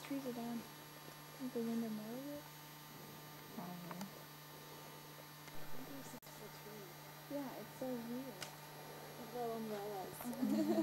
trees are down. I think the wind and more of it. Probably. Yeah, it's so weird. Little umbrellas.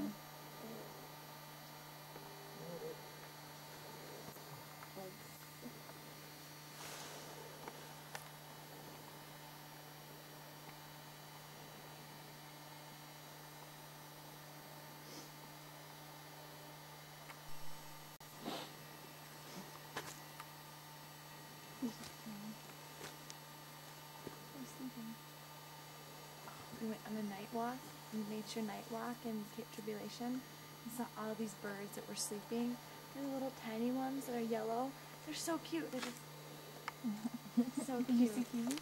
We went on a night walk, a nature night walk in Cape Tribulation, and saw all these birds that were sleeping. They're the little tiny ones that are yellow. They're so cute. They're just so Did you cute. see kiwis?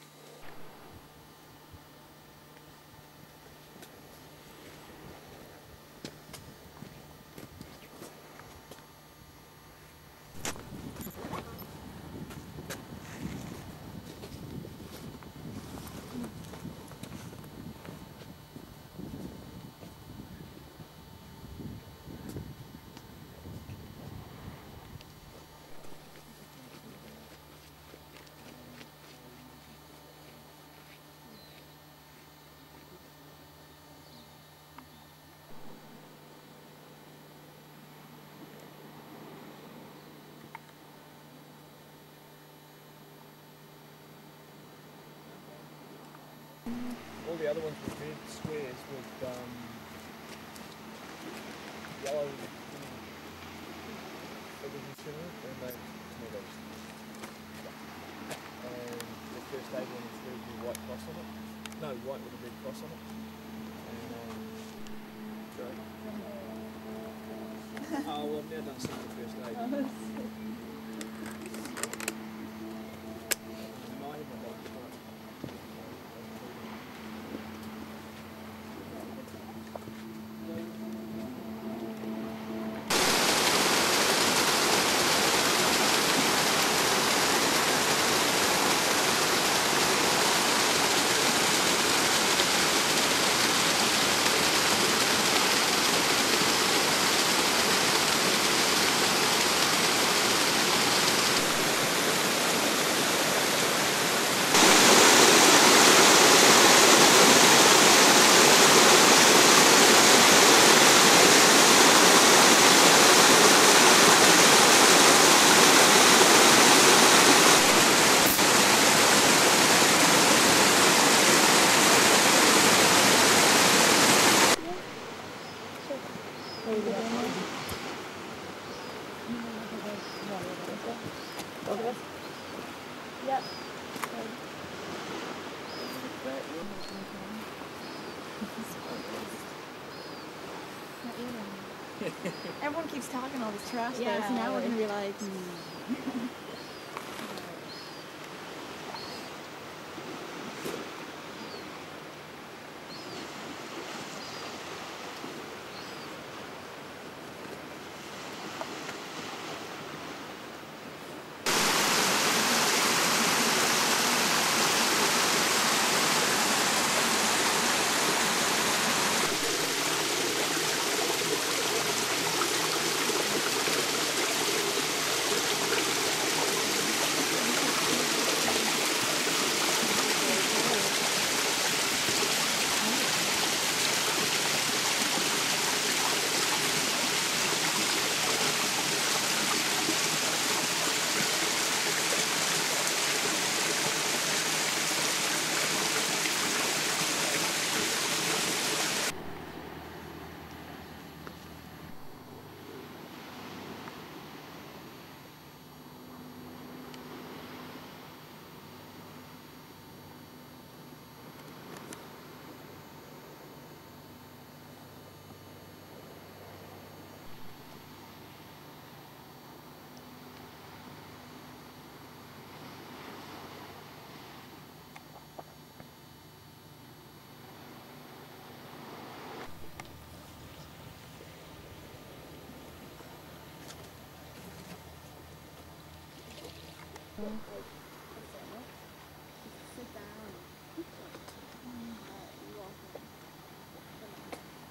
All the other ones were red squares with yellow figures in center, and they tomatoes. And the first aid one was red with a white cross on it. No, white with a red cross on it. And oh, well, I've now done some of the first aid. And I had my doctor for it. Yep. Everyone keeps talking all this trash Yeah, though, so now we're like- gonna be like,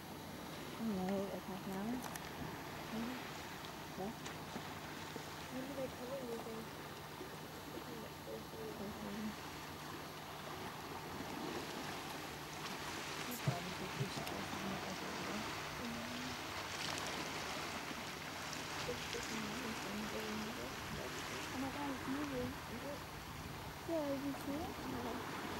I don't know, like half an hour? Maybe? Yeah? Oh my god, it's moving. Yeah, did you see it?